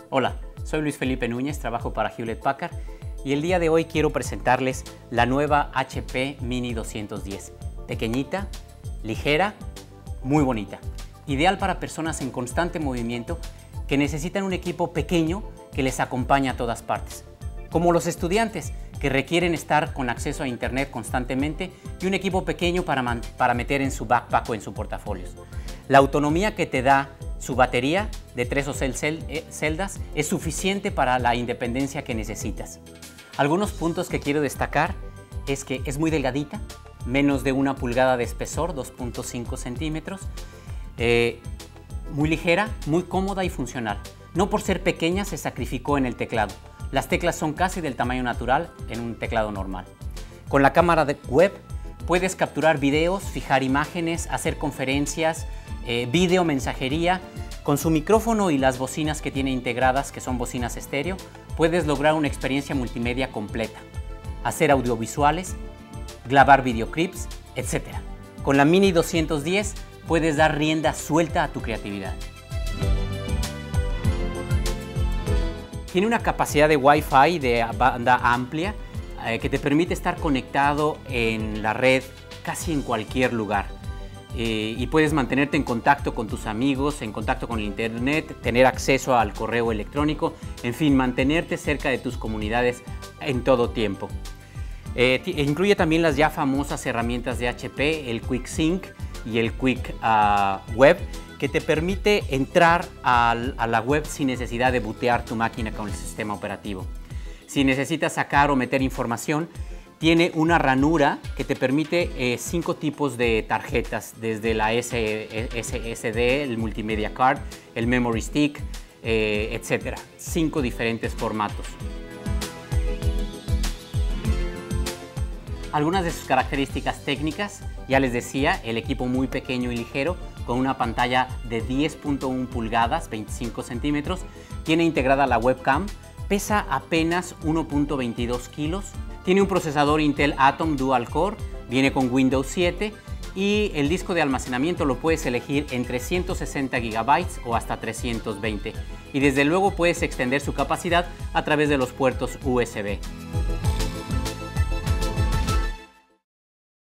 Hola, soy Luis Felipe Núñez, trabajo para Hewlett Packard y el día de hoy quiero presentarles la nueva HP Mini 210. Pequeñita, ligera, muy bonita. Ideal para personas en constante movimiento que necesitan un equipo pequeño que les acompañe a todas partes. Como los estudiantes que requieren estar con acceso a internet constantemente y un equipo pequeño para meter en su backpack o en su portafolio. La autonomía que te da su batería de 3 o 6 celdas es suficiente para la independencia que necesitas. Algunos puntos que quiero destacar es que es muy delgadita, menos de 1 pulgada de espesor, 2.5 centímetros, muy ligera, muy cómoda y funcional. No por ser pequeña se sacrificó en el teclado. Las teclas son casi del tamaño natural en un teclado normal. Con la cámara de web puedes capturar videos, fijar imágenes, hacer conferencias, video, mensajería. Con su micrófono y las bocinas que tiene integradas, que son bocinas estéreo, puedes lograr una experiencia multimedia completa. Hacer audiovisuales, grabar videoclips, etc. Con la Mini 210 puedes dar rienda suelta a tu creatividad. Tiene una capacidad de Wi-Fi de banda amplia que te permite estar conectado en la red casi en cualquier lugar. Y puedes mantenerte en contacto con tus amigos, en contacto con el internet, tener acceso al correo electrónico, en fin, mantenerte cerca de tus comunidades en todo tiempo. Incluye también las ya famosas herramientas de HP, el Quick Sync y el Quick Web, que te permite entrar a la web sin necesidad de bootear tu máquina con el sistema operativo. Si necesitas sacar o meter información, tiene una ranura que te permite 5 tipos de tarjetas, desde la SSD, el Multimedia Card, el Memory Stick, etc. 5 diferentes formatos. Algunas de sus características técnicas, ya les decía, el equipo muy pequeño y ligero, con una pantalla de 10.1 pulgadas, 25 centímetros, tiene integrada la webcam, pesa apenas 1.22 kilos, tiene un procesador Intel Atom Dual Core, viene con Windows 7 y el disco de almacenamiento lo puedes elegir entre 160 GB o hasta 320 y desde luego puedes extender su capacidad a través de los puertos USB.